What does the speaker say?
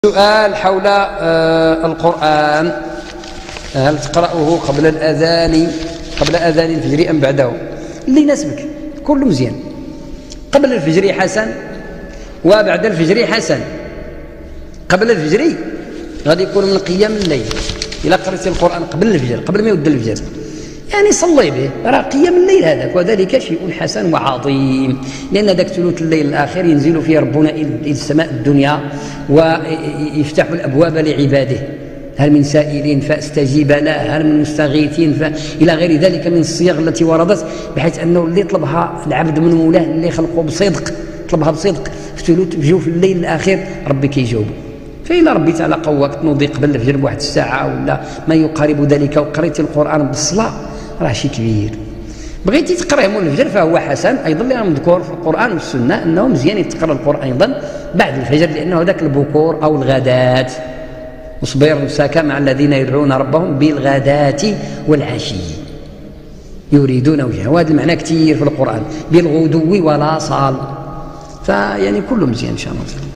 سؤال حول القرآن، هل تقرأه قبل أذان الفجر أم بعده؟ اللي يناسبك، كله مزيان. قبل الفجر حسن وبعد الفجر حسن. قبل الفجر غادي يكون من قيام الليل، إلا قرأت القرآن قبل الفجر، قبل ما يبدا الفجر يعني صلي به، راه قيام الليل هذاك، وذلك شيء حسن وعظيم، لأن هذاك ثلث الليل الآخر ينزل فيه ربنا إلى السماء الدنيا ويفتح الأبواب لعباده، هل من سائلين فاستجيب له، هل من مستغيثين إلى غير ذلك من الصيغ التي وردت، بحيث أنه اللي يطلبها العبد من مولاه اللي خلقه بصدق، طلبها بصدق في جوف الليل الآخر ربي كيجاوبه. فإلا ربي تعالى قواك تنوضي قبل الفجر بواحد الساعة ولا ما يقارب ذلك وقريت القرآن بالصلاة، راه شيء كبير. بغيتي تقرأه من الفجر فهو حسن أيضا، لأنه مذكور في القرآن والسنة أنه مزيان يتقرأ القرآن أيضا بعد الفجر، لأنه ذاك البكور أو الغداة، واصبر نفسك مع الذين يدعون ربهم بالغداة والعشي يريدون وجهه، وهذا المعنى كثير في القرآن، بالغدو ولا صال، فيعني كله مزيان إن شاء الله.